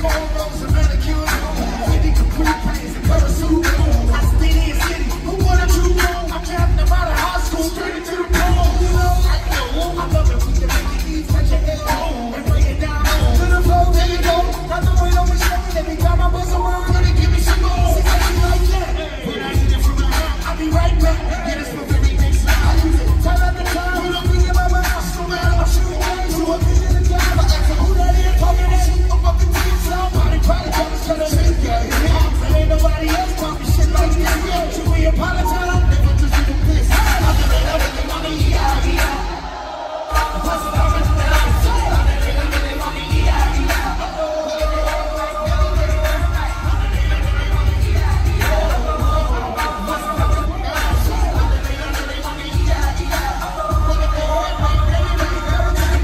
cornrows and manicures. 50 complete pants and parasuit. I stay in city. Who wanna do wrong? I'm trapping them out of high school, straight into the pole. I love it when you make it easy, touch your head.